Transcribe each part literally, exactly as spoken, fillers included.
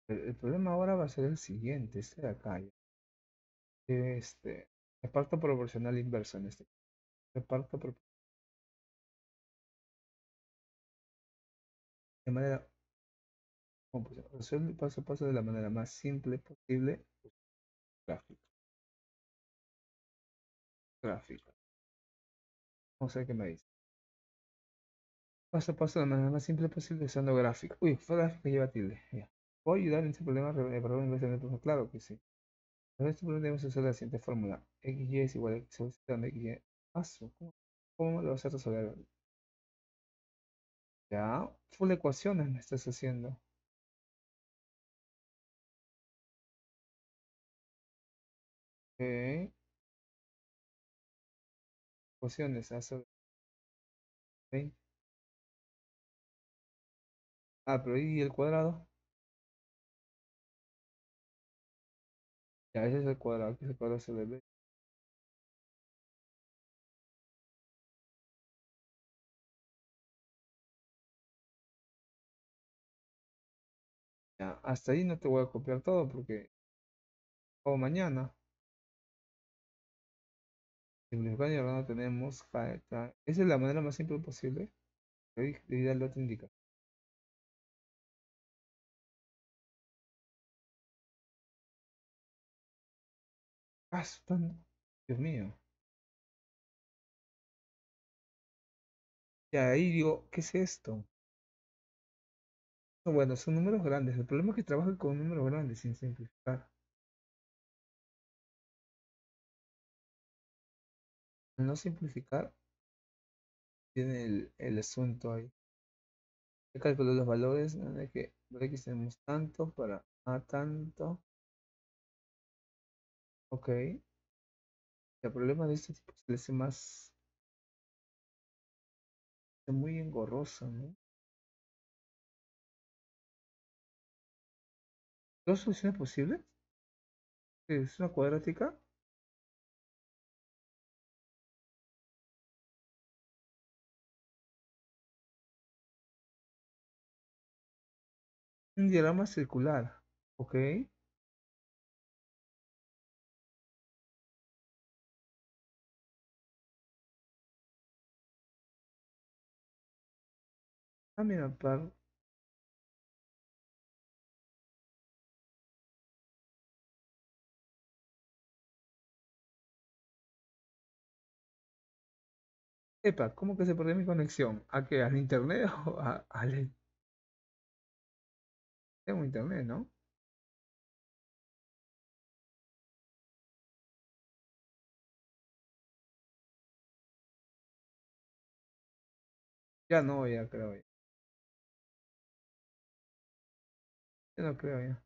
El, el problema ahora va a ser el siguiente, este de acá. Ya. Este, reparto proporcional inverso en este. Reparto pro- de manera, ¿cómo puedo decir? Resuelve paso a paso de la manera más simple posible. Gráfico, gráfico. Vamos a ver qué me dice. Paso a paso de la manera más simple posible usando gráfico. Uy, fue gráfico lleva tilde. Ya. ¿Puedo ayudar en este problema? Re- eh, perdón, inversión de problema? Claro que sí. Para este problema debemos usar la siguiente fórmula. X y es igual a X solicitando X y. Ah, su, ¿cómo, cómo lo vas a resolver? Ya, full ecuaciones me estás haciendo. Ok, ecuaciones. Ah, sobre veinte. Ah, pero ¿y el cuadrado? Ya, ese es el cuadrado. Aquí es el cuadrado sobre veinte. Ya, hasta ahí no te voy a copiar todo porque o mañana. Simplificando y ahora tenemos. Ja, ja. Esa es la manera más simple posible. Ahí dividir el otro indica. Ah, su tan- Dios mío. Ya, ahí digo, ¿qué es esto? No, bueno, son números grandes. El problema es que trabajan con números grandes sin simplificar. Al no simplificar, tiene el, el asunto ahí. He calculado los valores, ¿no? De que por X tenemos tanto, para A tanto. Ok. El problema de este tipo se le hace más, es muy engorroso, ¿no? ¿Dos soluciones posibles? Es una cuadrática, un diagrama circular. Ok. Ah, mira, par. Epa, ¿cómo que se perdió mi conexión? ¿A qué? ¿Al internet o a- al tengo internet, ¿no? Ya no, ya creo. Ya, ya no creo ya.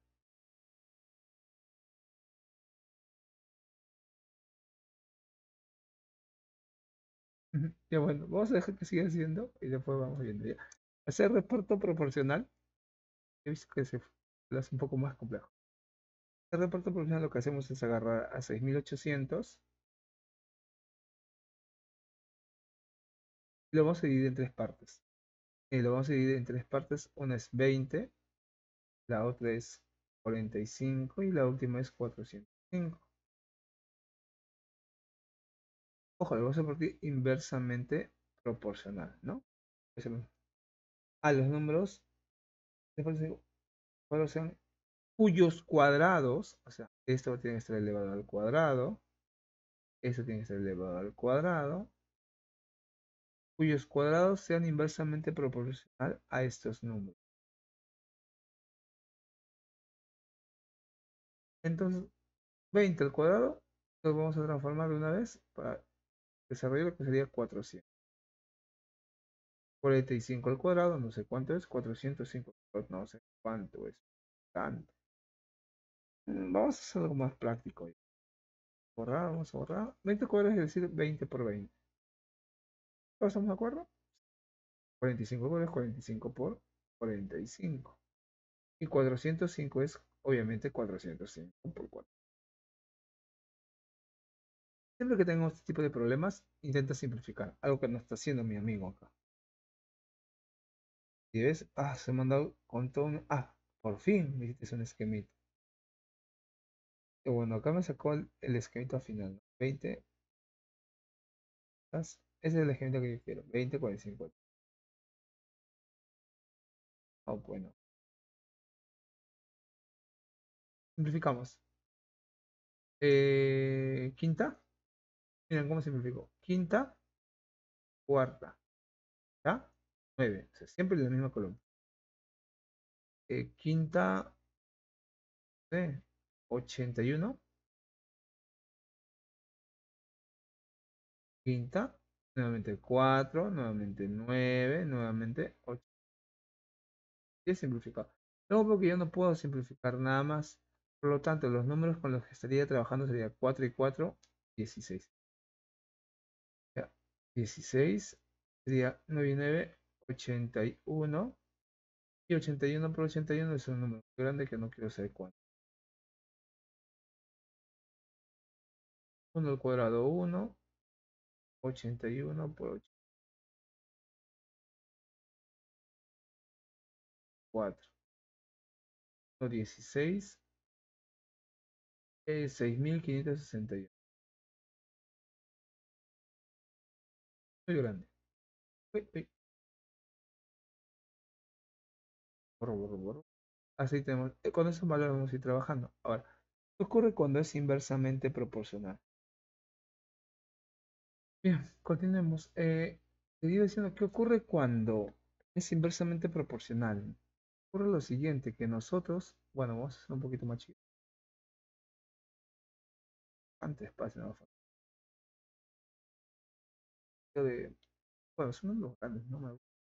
Ujú. Ya bueno, vamos a dejar que siga haciendo y después vamos viendo ya. Hacer reparto proporcional. He visto que se lo hace un poco más complejo. El reparto proporcional lo que hacemos es agarrar a seis mil ochocientos y lo vamos a dividir en tres partes. Y lo vamos a dividir en tres partes. Una es veinte, la otra es cuarenta y cinco y la última es cuatrocientos cinco. Ojo, lo vamos a partir inversamente proporcional, ¿no? A los números, después digo, cuáles sean cuyos cuadrados, o sea, esto tiene que estar elevado al cuadrado, esto tiene que ser elevado al cuadrado, cuyos cuadrados sean inversamente proporcional a estos números. Entonces, veinte al cuadrado, lo vamos a transformar de una vez para desarrollar lo que sería cuatrocientos. cuarenta y cinco al cuadrado, no sé cuánto es, cuatrocientos cinco, no sé cuánto es, tanto. Mm, Vamos a hacer algo más práctico. Borrar, vamos a borrar. veinte cuadrados es decir veinte por veinte. ¿Todos estamos de acuerdo? cuarenta y cinco cuadrados, cuarenta y cinco por cuarenta y cinco. Y cuatrocientos cinco es obviamente cuatrocientos cinco por cuatro. Siempre que tengo este tipo de problemas, intenta simplificar. Algo que no está haciendo mi amigo acá. Y ves, ah, se me ha mandado con todo un... Ah, Por fin me hiciste un esquemita. Y bueno, acá me sacó el, el esquemita final, ¿no? veinte, ¿estás? Ese es el esquemita que yo quiero. veinte, cuarenta y cinco. Ah, bueno. Simplificamos. Eh, quinta. Miren cómo simplificó. Quinta, cuarta, ¿ya? Nueve. O sea, siempre en la misma columna. Eh, quinta, eh, ochenta y uno. Quinta. Nuevamente cuatro. Nuevamente nueve. Nuevamente ocho. Y es simplificado. Luego porque yo no puedo simplificar nada más. Por lo tanto, los números con los que estaría trabajando sería cuatro y cuatro, dieciséis. Ya, dieciséis sería nueve y nueve, ochenta y uno. Y ochenta y uno por ochenta y uno es un número muy grande que no quiero saber cuánto. uno al cuadrado, uno. ochenta y uno por ochenta y cuatro. No, dieciséis. Es seis mil quinientos sesenta y uno. Muy grande. Uy, uy. Borro, borro, borro. Así tenemos. eh, Con esos valores vamos a ir trabajando. Ahora, ¿qué ocurre cuando es inversamente proporcional? Bien, continuemos. Eh, te iba diciendo, ¿qué ocurre cuando es inversamente proporcional? Ocurre lo siguiente, que nosotros, bueno, vamos a hacer un poquito más chico. Antes, espacio, no, de, bueno, son los grandes, no me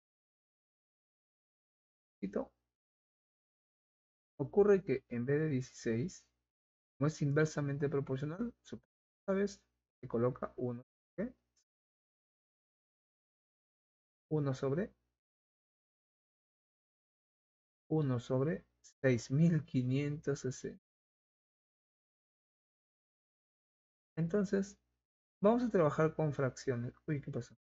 gusta. Ocurre que en vez de dieciséis, como es inversamente proporcional, esta vez se coloca uno, ¿qué? uno sobre uno sobre seis mil quinientos sesenta. Entonces, vamos a trabajar con fracciones. Uy, ¿qué pasó?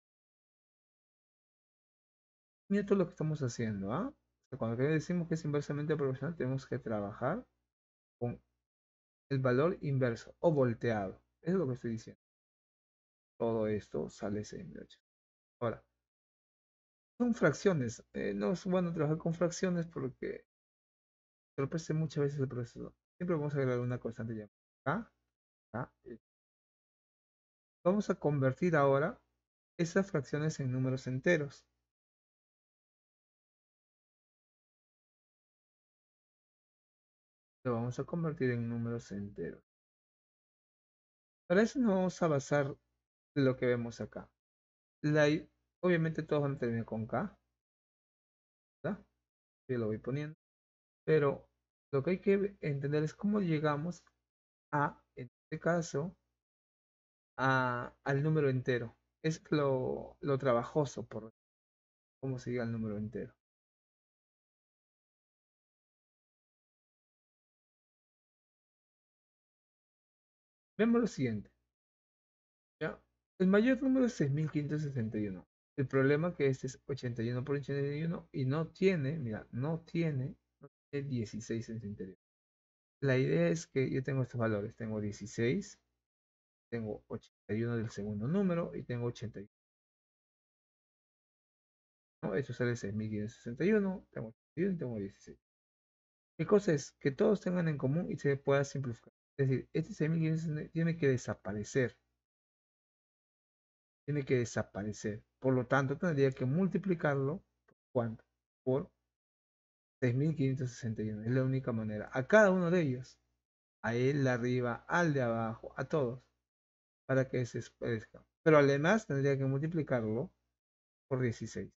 Mira todo lo que estamos haciendo, ¿ah? O sea, cuando decimos que es inversamente proporcional, tenemos que trabajar con el valor inverso o volteado. Eso es lo que estoy diciendo. Todo esto sale seis mil ochocientos. Ahora, son fracciones. Eh, no es bueno trabajar con fracciones porque entorpece muchas veces el proceso. Siempre vamos a agregar una constante llamada K, K, y vamos a convertir ahora esas fracciones en números enteros. Lo vamos a convertir en números enteros. Para eso nos vamos a basar en lo que vemos acá. La i- obviamente todos van a terminar con K, ¿verdad? Yo lo voy poniendo. Pero lo que hay que entender es cómo llegamos a, en este caso, a- al número entero. Es lo, lo trabajoso por cómo se llega al número entero. Vemos lo siguiente, ¿ya? El mayor número es seis mil quinientos sesenta y uno. El problema que este es ochenta y uno por ochenta y uno y no tiene, mira, no tiene, no tiene dieciséis en su interior. La idea es que yo tengo estos valores. Tengo dieciséis, tengo ochenta y uno del segundo número y tengo ochenta y uno, ¿no? Eso sale seis mil quinientos sesenta y uno, tengo ochenta y uno y tengo dieciséis. ¿Qué cosa es? Que todos tengan en común y se pueda simplificar. Es decir, este seis mil quinientos sesenta y uno tiene que desaparecer. Tiene que desaparecer. Por lo tanto, tendría que multiplicarlo. ¿Por cuánto? Por seis mil quinientos sesenta y uno. Es la única manera. A cada uno de ellos. A él de arriba, al de abajo, a todos. Para que se desaparezca. Pero además tendría que multiplicarlo por dieciséis.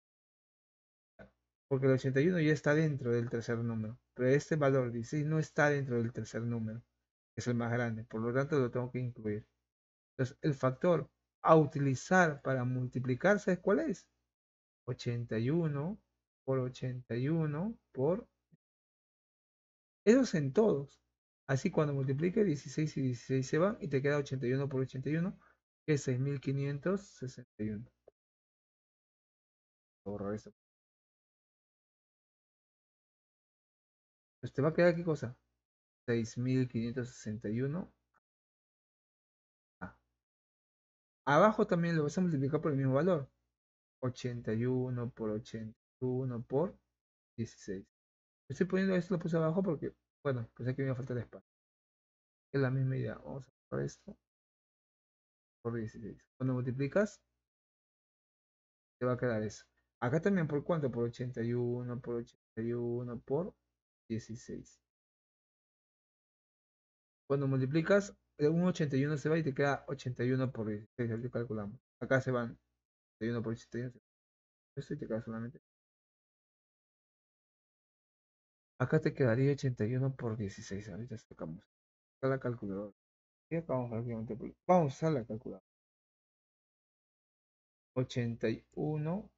Porque el ochenta y uno ya está dentro del tercer número. Pero este valor dieciséis no está dentro del tercer número. Que es el más grande. Por lo tanto, lo tengo que incluir. Entonces, el factor a utilizar para multiplicar, ¿sabes cuál es? ochenta y uno por ochenta y uno por... Esos en todos. Así cuando multiplique dieciséis y dieciséis se van y te queda ochenta y uno por ochenta y uno, que es seis mil quinientos sesenta y uno. Borrar esto. Pues te va a quedar qué cosa? seis mil quinientos sesenta y uno. Ah, abajo también lo vas a multiplicar por el mismo valor. ochenta y uno por ochenta y uno por dieciséis. Estoy poniendo esto, lo puse abajo porque, bueno, pensé que me iba a faltar espacio. Es la misma idea. Vamos a por esto por dieciséis. Cuando multiplicas, te va a quedar eso. Acá también por cuánto? Por ochenta y uno, por ochenta y uno, por dieciséis. Cuando multiplicas, eh, un ochenta y uno se va y te queda ochenta y uno por dieciséis. Así calculamos. Acá se van ochenta y uno por ochenta y uno. Esto y te queda solamente. Acá te quedaría ochenta y uno por dieciséis. Ahorita sacamos. Acá la calculadora. Y acá vamos prácticamente por- Vamos a usar la calculadora. ochenta y uno,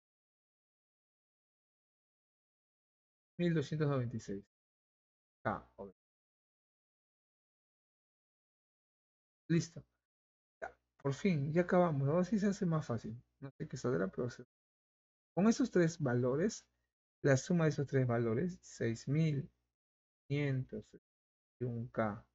mil doscientos noventa y seis. Ah, ok. Listo. Ya, por fin, ya acabamos. Ahora sí se hace más fácil. No sé qué saldrá, pero se- con esos tres valores, la suma de esos tres valores, seis mil quinientos y un k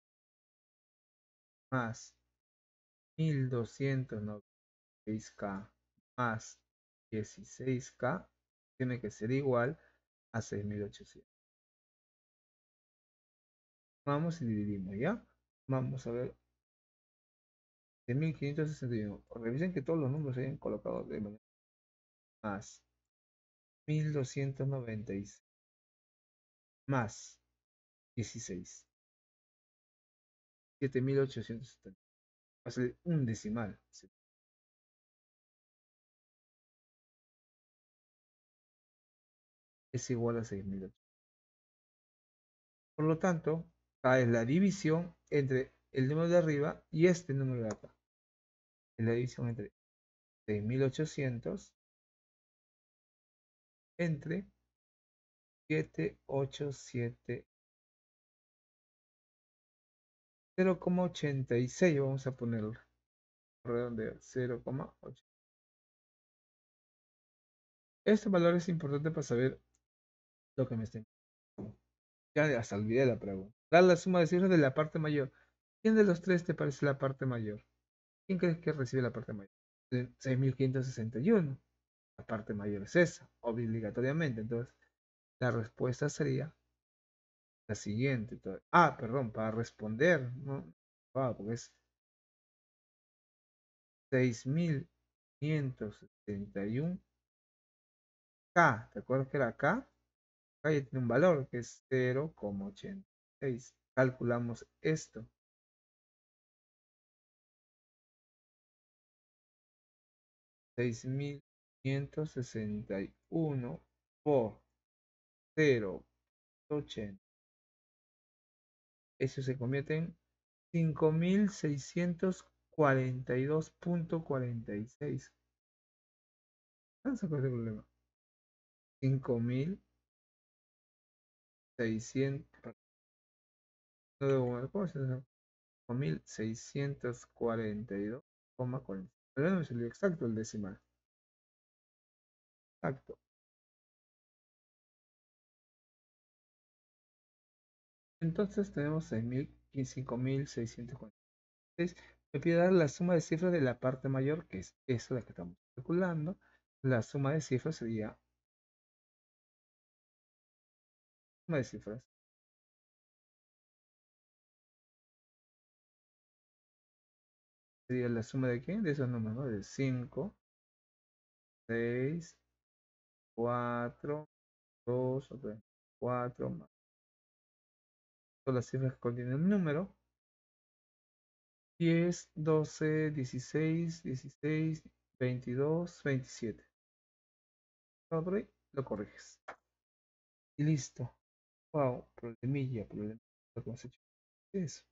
más mil doscientos noventa y seis k más dieciséis k, tiene que ser igual a seis mil ochocientos. Vamos y dividimos, ¿ya? Vamos a ver. De mil quinientos sesenta y uno. Revisen que todos los números se hayan colocado de manera más mil doscientos noventa y seis más dieciséis, siete mil ochocientos setenta. Va a ser un decimal. Es igual a seis mil ochocientos. Por lo tanto, acá es la división entre el número de arriba y este número de acá. Es la división entre seis mil ochocientos entre setecientos ochenta y siete. cero coma ochenta y seis vamos a ponerlo. Redondeo. cero coma ocho. Este valor es importante para saber lo que me está. Ya hasta olvidé la pregunta. Dar la suma de cifras de la parte mayor. ¿Quién de los tres te parece la parte mayor? ¿Quién crees que recibe la parte mayor? De seis mil quinientos sesenta y uno. La parte mayor es esa, obligatoriamente. Entonces, la respuesta sería la siguiente. Entonces, ah, perdón, para responder, ¿no? Ah, porque es seis mil quinientos setenta y uno K. ¿Te acuerdas que era K? Acá ya tiene un valor que es cero coma ochenta y seis. Calculamos esto. seis mil quinientos sesenta y uno por cero coma ochenta. Eso se convierte en cinco mil seiscientos cuarenta y dos punto cuarenta y seis. Vamos a con este problema. cinco mil seiscientos. No debo mover, ¿cómo se llama? cinco mil seiscientos cuarenta y dos coma cuarenta. Pero no me salió exacto el decimal. Exacto. Entonces tenemos seis mil y cinco mil seiscientos cuarenta y seis. Me pide dar la suma de cifras de la parte mayor, que es esa la que estamos calculando. La suma de cifras sería suma de cifras. Sería la suma de qué? De esos números, ¿no? De cinco, seis, cuatro, dos, otra vez, cuatro más. Todas las cifras que contienen el número. diez, doce, dieciséis, dieciséis, veintidós, veintisiete. Todo por ahí, lo corriges. Y listo. Wow, problemilla, problemilla. Lo que hemos hecho. ¿Qué es?